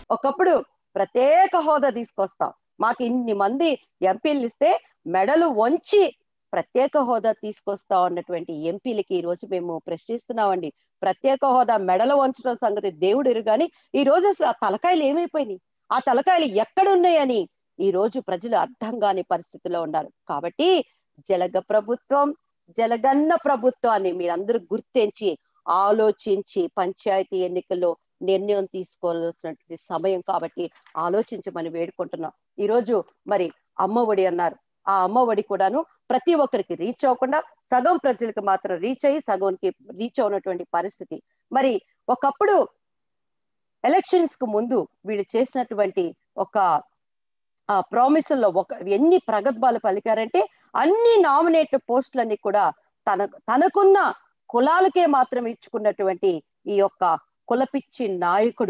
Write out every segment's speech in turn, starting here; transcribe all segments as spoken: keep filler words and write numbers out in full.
ఒకప్పుడు ప్రత్యేక హోదా తీసుకొస్తాం, మాకు ఇన్ని మంది ఎంపీలు ఇస్తే మెడలు వంచి ప్రత్యేక హోదా తీసుకొస్తా ఉన్నటువంటి ఎంపీలకి ఈ రోజు మేము ప్రశ్నిస్తున్నామండి. ప్రత్యేక హోదా మెడలు వంచడం సంగతి దేవుడు ఎరుగాని ఈ రోజు అసలు ఆ తలకాయలు ఏమైపోయినాయి, ఆ తలకాయలు ఎక్కడున్నాయని ఈ రోజు ప్రజలు అర్థం కాని పరిస్థితిలో ఉన్నారు. కాబట్టి జలగ ప్రభుత్వం, జలగన్న ప్రభుత్వాన్ని మీరందరూ గుర్తించి ఆలోచించి పంచాయతీ ఎన్నికల్లో నిర్ణయం తీసుకోవాల్సినటువంటి సమయం కాబట్టి ఆలోచించమని వేడుకుంటున్నాం. ఈరోజు మరి అమ్మఒడి అన్నారు, ఆ అమ్మఒడి కూడాను ప్రతి ఒక్కరికి రీచ్ అవ్వకుండా సగం ప్రజలకు మాత్రం రీచ్ అయ్యి సగంకి రీచ్ అవునటువంటి పరిస్థితి. మరి ఒకప్పుడు ఎలక్షన్స్ కు ముందు వీళ్ళు చేసినటువంటి ఒక ఆ ప్రామిసుల్లో ఒక ఎన్ని ప్రగల్భాలు పలికారంటే అన్ని నామినేటెడ్ పోస్టులన్నీ కూడా తన తనకున్న కులాలకే మాత్రం ఇచ్చుకున్నటువంటి ఈ యొక్క కులపిచ్చి నాయకుడు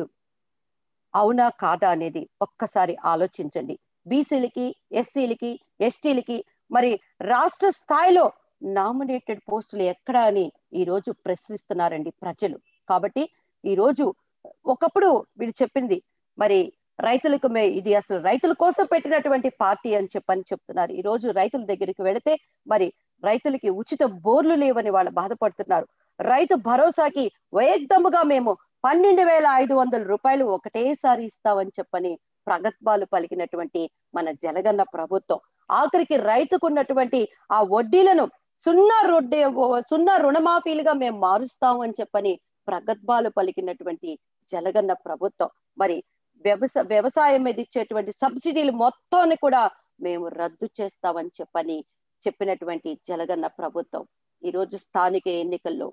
అవునా కాదా అనేది ఒక్కసారి ఆలోచించండి. బీసీలకి, ఎస్సీలకి, ఎస్టీలకి మరి రాష్ట్ర స్థాయిలో నామినేటెడ్ పోస్టులు ఎక్కడా అని ఈ రోజు ప్రశ్నిస్తున్నారండి ప్రజలు. కాబట్టి ఈ రోజు ఒకప్పుడు వీళ్ళు చెప్పింది మరి రైతులకు మే ఇది అసలు రైతుల కోసం పెట్టినటువంటి పార్టీ అని చెప్పని చెప్తున్నారు. ఈ రోజు రైతుల దగ్గరికి వెళితే మరి రైతులకి ఉచిత బోర్లు లేవని వాళ్ళు బాధపడుతున్నారు. రైతు భరోసాకి వేగదమ్ముగా మేము పన్నెండు వేల ఐదు వందల రూపాయలు ఒకటేసారి ఇస్తామని చెప్పని ప్రగల్భాలు పలికినటువంటి మన జలగన్న ప్రభుత్వం ఆఖరికి రైతుకున్నటువంటి ఆ వడ్డీలను సున్నా రొడ్డే సున్నా రుణమాఫీలుగా మేము మారుస్తాము అని చెప్పని ప్రగల్భాలు పలికినటువంటి జలగన్న ప్రభుత్వం మరి వ్యవసాయ వ్యవసాయం మీద ఇచ్చేటువంటి సబ్సిడీలు మొత్తాన్ని కూడా మేము రద్దు చేస్తామని చెప్పని చెప్పినటువంటి జలగన్న ప్రభుత్వం ఈ రోజు స్థానిక ఎన్నికల్లో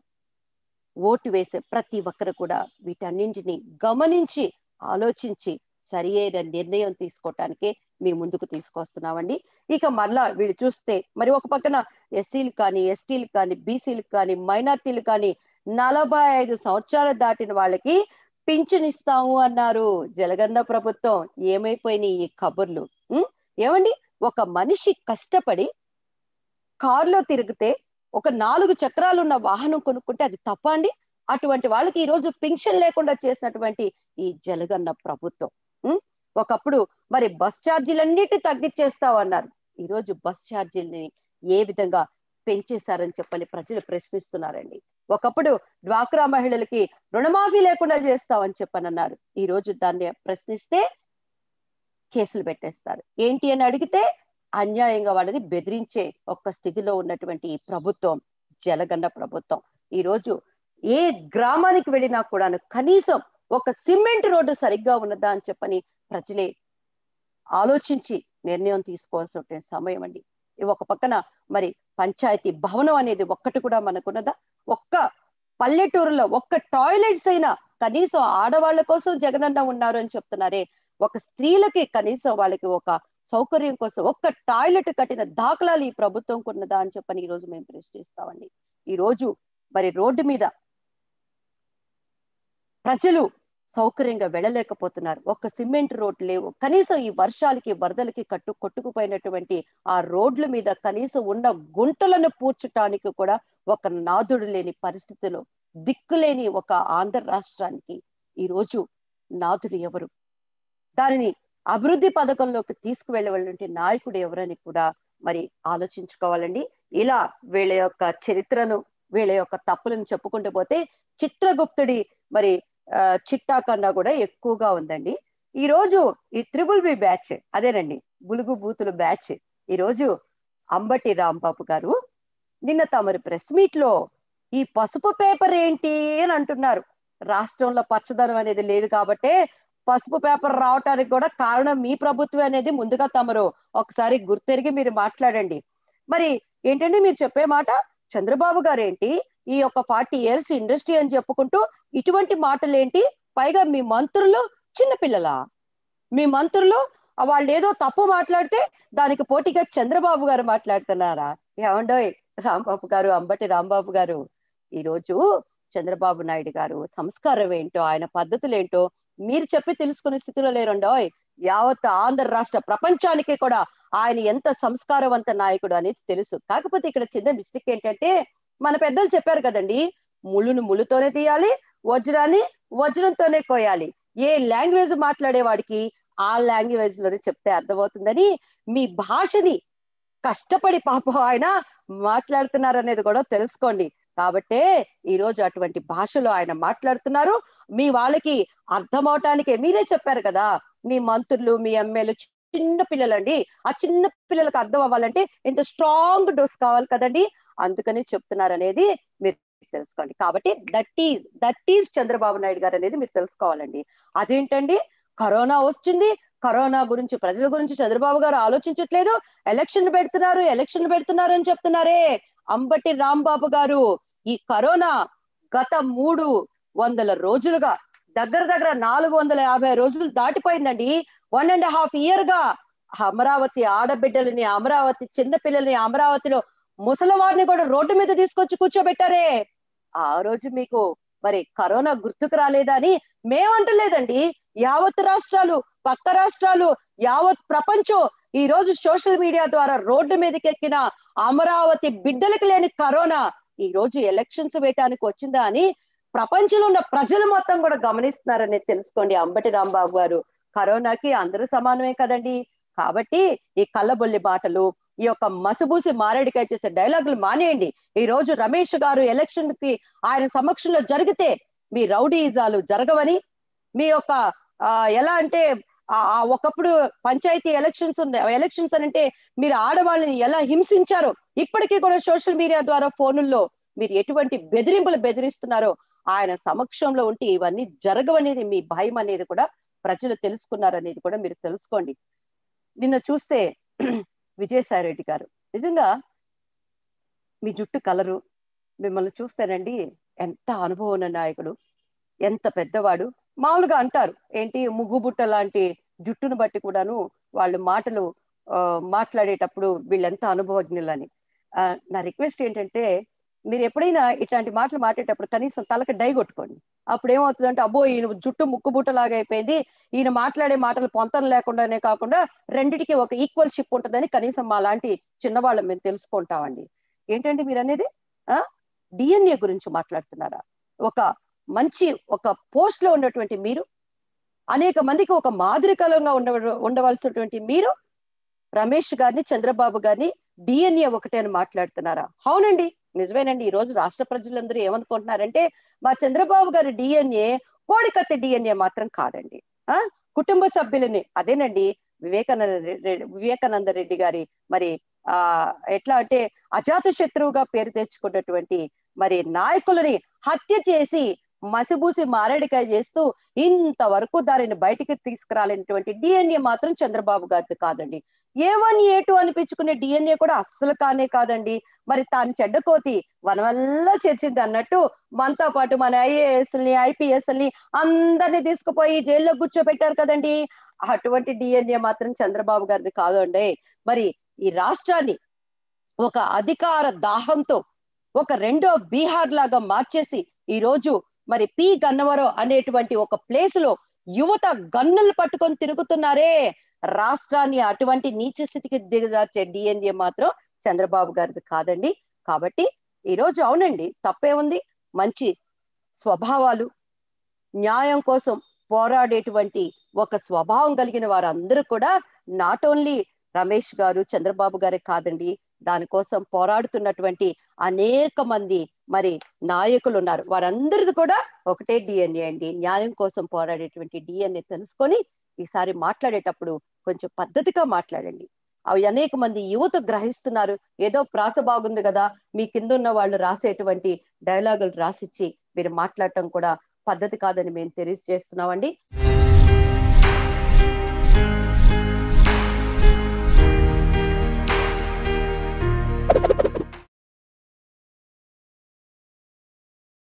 ఓటు వేసే ప్రతి ఒక్కరు కూడా వీటన్నింటినీ గమనించి ఆలోచించి సరి అయిన నిర్ణయం తీసుకోవటానికే మీ ముందుకు తీసుకొస్తున్నామండి. ఇక మరలా వీళ్ళు చూస్తే మరి ఒక పక్కన ఎస్సీలు కానీ, ఎస్టీలు కానీ, బీసీలు కానీ, మైనార్టీలు కానీ నలభై ఐదు సంవత్సరాలు దాటిన వాళ్ళకి పింఛన్ ఇస్తాము అన్నారు జలగన్న ప్రభుత్వం. ఏమైపోయినాయి ఈ కబుర్లు? ఏమండి, ఒక మనిషి కష్టపడి కారులో తిరిగితే ఒక నాలుగు చక్రాలు ఉన్న వాహనం కొనుక్కుంటే అది తప్ప అండి? అటువంటి వాళ్ళకి ఈ రోజు పింఛన్ లేకుండా చేసినటువంటి ఈ జలగన్న ప్రభుత్వం. ఒకప్పుడు మరి బస్ ఛార్జీలన్నిటి తగ్గించేస్తామన్నారు. ఈ రోజు బస్ ఛార్జీలని ఏ విధంగా పెంచేశారని చెప్పని ప్రజలు ప్రశ్నిస్తున్నారండి. ఒకప్పుడు డ్వాక్రా మహిళలకి రుణమాఫీ లేకుండా చేస్తామని చెప్పని అన్నారు. ఈ రోజు దాన్ని ప్రశ్నిస్తే కేసులు పెట్టేస్తారు. ఏంటి అని అడిగితే అన్యాయంగా వాళ్ళని బెదిరించే ఒక్క స్థితిలో ఉన్నటువంటి ఈ ప్రభుత్వం జలగన్న ప్రభుత్వం. ఈ రోజు ఏ గ్రామానికి వెళ్ళినా కూడా కనీసం ఒక సిమెంట్ రోడ్డు సరిగ్గా ఉన్నదా అని చెప్పని ప్రజలే ఆలోచించి నిర్ణయం తీసుకోవాల్సిన సమయం అండి. ఒక పక్కన మరి పంచాయతీ భవనం అనేది ఒక్కటి కూడా మనకున్నదా? ఒక్క పల్లెటూరులో ఒక్క టాయిలెట్స్ అయినా కనీసం ఆడవాళ్ళ కోసం జగనన్న ఉన్నారు అని చెప్తున్నారే, ఒక స్త్రీలకి కనీసం వాళ్ళకి ఒక సౌకర్యం కోసం ఒక్క టాయిలెట్ కట్టిన దాఖలాలు ఈ ప్రభుత్వంకు ఉన్నదా అని చెప్పని ఈ రోజు మేము ప్రశ్నిస్తామండి. ఈ రోజు మరి రోడ్డు మీద ప్రజలు సౌకర్యంగా వెళ్ళలేకపోతున్నారు. ఒక్క సిమెంట్ రోడ్లు లేవు. కనీసం ఈ వర్షాలకి వరదలకి కట్టు కొట్టుకుపోయినటువంటి ఆ రోడ్ల మీద కనీసం ఉన్న గుంటలను పూడ్చటానికి కూడా ఒక నాదుడు లేని పరిస్థితిలో దిక్కులేని ఒక ఆంధ్ర రాష్ట్రానికి ఈ రోజు నాదుడు ఎవరు? దానిని అభివృద్ధి పథకంలోకి తీసుకువెళ్ళవలటువంటి నాయకుడు ఎవరని కూడా మరి ఆలోచించుకోవాలండి. ఇలా వీళ్ళ యొక్క చరిత్రను వీళ్ళ యొక్క తప్పులను చెప్పుకుంటూ పోతే చిత్రగుప్తుడి మరి ఆ చిట్టా కన్నా కూడా ఎక్కువగా ఉందండి. ఈ రోజు ఈ త్రిబుల్ బి బ్యాచ్ అదేనండి బులుగు బూతులు బ్యాచ్ ఈ రోజు అంబటి రాంబాబు గారు నిన్న తమరి ప్రెస్ మీట్ లో ఈ పసుపు పేపర్ ఏంటి అని అంటున్నారు. రాష్ట్రంలో పచ్చదనం అనేది లేదు కాబట్టే పసుపు పేపర్ రావటానికి కూడా కారణం మీ ప్రభుత్వం అనేది ముందుగా తమరు ఒకసారి గుర్తెరిగి మీరు మాట్లాడండి. మరి ఏంటంటే మీరు చెప్పే మాట చంద్రబాబు గారు ఏంటి ఈ యొక్క ఫార్టీ ఇయర్స్ ఇండస్ట్రీ అని చెప్పుకుంటూ ఇటువంటి మాటలు ఏంటి? పైగా మీ మంత్రులు చిన్నపిల్లలా? మీ మంత్రులు వాళ్ళు ఏదో తప్పు మాట్లాడితే దానికి పోటీగా చంద్రబాబు గారు మాట్లాడుతున్నారా? ఏమండోయ్ రాంబాబు గారు, అంబటి రాంబాబు గారు, ఈ రోజు చంద్రబాబు నాయుడు గారు సంస్కారం ఏంటో ఆయన పద్ధతులు ఏంటో మీరు చెప్పి తెలుసుకునే స్థితిలో లేరండోయ్. యావత్ ఆంధ్ర రాష్ట్ర ప్రపంచానికి కూడా ఆయన ఎంత సంస్కారవంత నాయకుడు అనేది తెలుసు. కాకపోతే ఇక్కడ చిన్న మిస్టేక్ ఏంటంటే మన పెద్దలు చెప్పారు కదండి, ముళ్ళును ముళ్ళుతోనే తీయాలి, వజ్రాన్ని వజ్రంతోనే కోయాలి. ఏ లాంగ్వేజ్ మాట్లాడేవాడికి ఆ లాంగ్వేజ్ లోనే చెప్తే అర్థమవుతుందని మీ భాషని కష్టపడి పాపం ఆయన మాట్లాడుతున్నారు అనేది కూడా తెలుసుకోండి. కాబట్టే ఈ రోజు అటువంటి భాషలో ఆయన మాట్లాడుతున్నారు. మీ వాళ్ళకి అర్థం అవటానికే మీరే చెప్పారు కదా, మీ మంత్రులు మీ ఎమ్మెల్యేలు చిన్న పిల్లలండి, ఆ చిన్న పిల్లలకు అర్థం అవ్వాలంటే ఇంత స్ట్రాంగ్ డోస్ కావాలి కదండి, అందుకని చెప్తున్నారు అనేది మీరు తెలుసుకోండి. కాబట్టి that is that is Chandrababu Naidu గారు అనేది మీరు తెలుసుకోవాలండి. అదేంటండి, కరోనా వచ్చింది, కరోనా గురించి ప్రజల గురించి చంద్రబాబు గారు ఆలోచించట్లేదు, ఎలక్షన్ పెడుతున్నారు ఎలక్షన్ పెడుతున్నారు అని చెప్తున్నారే. అంబటి రాంబాబు గారు, ఈ కరోనా గత మూడు వందల రోజులుగా దగ్గర దగ్గర నాలుగు వందల యాభై రోజులు దాటిపోయిందండి. వన్ అండ్ హాఫ్ ఇయర్ గా అమరావతి ఆడబిడ్డలని, అమరావతి చిన్న పిల్లల్ని, అమరావతిలో ముసలివారిని కూడా రోడ్డు మీద తీసుకొచ్చి కూర్చోబెట్టారే. ఆ రోజు మీకు మరి కరోనా గుర్తుకు రాలేదా అని మేమంటలేదండి. యావత్ రాష్ట్రాలు, పక్క రాష్ట్రాలు, యావత్ ప్రపంచం ఈ రోజు సోషల్ మీడియా ద్వారా రోడ్డు మీదకి ఎక్కిన అమరావతి బిడ్డలకు లేని కరోనా ఈ రోజు ఎలక్షన్స్ వేయటానికి వచ్చిందా అని ప్రపంచంలో ఉన్న ప్రజలు మొత్తం కూడా గమనిస్తున్నారని తెలుసుకోండి. అంబటి రాంబాబు గారు, కరోనాకి అందరూ సమానమే కదండి. కాబట్టి ఈ కళ్ళబొల్లి మాటలు, ఈ యొక్క మసిబూసి మారేడికాయ చేసే డైలాగులు మానేయండి. ఈ రోజు రమేష్ గారు ఎలక్షన్ కి ఆయన సమక్షంలో జరిగితే మీ రౌడీజాలు జరగవని, మీ యొక్క ఆ ఎలా అంటే ఆ ఒకప్పుడు పంచాయతీ ఎలక్షన్స్ ఉన్నాయి, ఎలక్షన్స్ అని అంటే మీరు ఆడవాళ్ళని ఎలా హింసించారో ఇప్పటికీ కూడా సోషల్ మీడియా ద్వారా ఫోనుల్లో మీరు ఎటువంటి బెదిరింపులు బెదిరిస్తున్నారో ఆయన సమక్షంలో ఉంటే ఇవన్నీ జరగవనేది మీ భయం అనేది కూడా ప్రజలు తెలుసుకున్నారనేది కూడా మీరు తెలుసుకోండి. నిన్న చూస్తే విజయసాయి రెడ్డి గారు, నిజంగా మీ జుట్టు కలరు మిమ్మల్ని చూస్తేనండి ఎంత అనుభవం ఉన్న నాయకుడు, ఎంత పెద్దవాడు. మామూలుగా అంటారు ఏంటి, ముగ్గుబుట్ట లాంటి జుట్టును బట్టి కూడాను వాళ్ళు మాటలు ఆ మాట్లాడేటప్పుడు వీళ్ళెంత అనుభవజ్ఞులని. ఆ నా రిక్వెస్ట్ ఏంటంటే, మీరు ఎప్పుడైనా ఇట్లాంటి మాటలు మాట్లాడేటప్పుడు కనీసం తలకి డై కొట్టుకోండి. అప్పుడు ఏమవుతుందంటే, అబ్బో ఈయన జుట్టు ముక్కుబుట్ట లాగా అయిపోయింది, ఈయన మాట్లాడే మాటలు పొంతన లేకుండానే కాకుండా రెండిటికి ఒక ఈక్వల్ షిప్ ఉంటుందని కనీసం మా లాంటి చిన్నవాళ్ళం మేము తెలుసుకుంటామండి. ఏంటంటే మీరు అనేది ఆ డిఎన్ఏ గురించి మాట్లాడుతున్నారా? ఒక మంచి ఒక పోస్ట్ లో ఉన్నటువంటి మీరు, అనేక మందికి ఒక మాదిరికలంగా ఉండ ఉండవలసినటువంటి మీరు రమేష్ గారిని, చంద్రబాబు గారిని డిఎన్ఏ ఒకటే అని మాట్లాడుతున్నారా? అవునండి, నిజమేనండి. ఈ రోజు రాష్ట్ర ప్రజలందరూ ఏమనుకుంటున్నారంటే, మా చంద్రబాబు గారి డిఎన్ఏ కోడికత్తి డిఎన్ఏ మాత్రం కాదండి, ఆ కుటుంబ సభ్యులని, అదేనండి వివేకానంద వివేకానంద రెడ్డి గారి మరి ఆ ఎట్లా అంటే అజాత శత్రువుగా పేరు తెచ్చుకున్నటువంటి మరి నాయకులని హత్య చేసి మసిబూసి మారేడికాయ చేస్తూ ఇంతవరకు దానిని బయటికి తీసుకురాలేనటువంటి డిఎన్ఏ మాత్రం చంద్రబాబు గారిది కాదండి. ఏ వన్ ఏ టూ అనిపించుకునే డిఎన్ఏ కూడా అస్సలు కానే కాదండి. మరి తాను చెడ్డకోతి వన వల్ల చేర్చింది అన్నట్టు మనతో పాటు మన ఐఏఎస్ని, ఐపీఎస్ని అందరినీ తీసుకుపోయి జైల్లో కూర్చోబెట్టారు కదండి. అటువంటి డిఎన్ఏ మాత్రం చంద్రబాబు గారిది కాదండి. మరి ఈ రాష్ట్రాన్ని ఒక అధికార దాహంతో ఒక రెండో బీహార్ లాగా మార్చేసి ఈ రోజు మరి పి గన్నవరం అనేటువంటి ఒక ప్లేస్ లో యువత గన్నులు పట్టుకొని తిరుగుతున్నారే. రాష్ట్రాన్ని అటువంటి నీచ స్థితికి దిగజార్చే డిఎన్ఏ మాత్రం చంద్రబాబు గారిది కాదండి. కాబట్టి ఈ రోజు అవునండి, తప్పే ఉంది. మంచి స్వభావాలు, న్యాయం కోసం పోరాడేటువంటి ఒక స్వభావం కలిగిన వారందరూ కూడా నాట్ ఓన్లీ రమేష్ గారు, చంద్రబాబు గారే కాదండి, దానికోసం పోరాడుతున్నటువంటి అనేక మంది మరి నాయకులు ఉన్నారు. వారందరిది కూడా ఒకటే డిఎన్ఏ అండి. న్యాయం కోసం పోరాడేటువంటి డిఎన్ఏ తెలుసుకొని ఈసారి మాట్లాడేటప్పుడు కొంచెం పద్ధతిగా మాట్లాడండి. అవి అనేక మంది యువత గ్రహిస్తున్నారు. ఏదో ప్రాస బాగుంది కదా, మీ కింద ఉన్న వాళ్ళు రాసేటువంటి డైలాగులు రాసిచ్చి మీరు మాట్లాడటం కూడా పద్ధతి కాదని మేము తెలియజేస్తున్నామండి.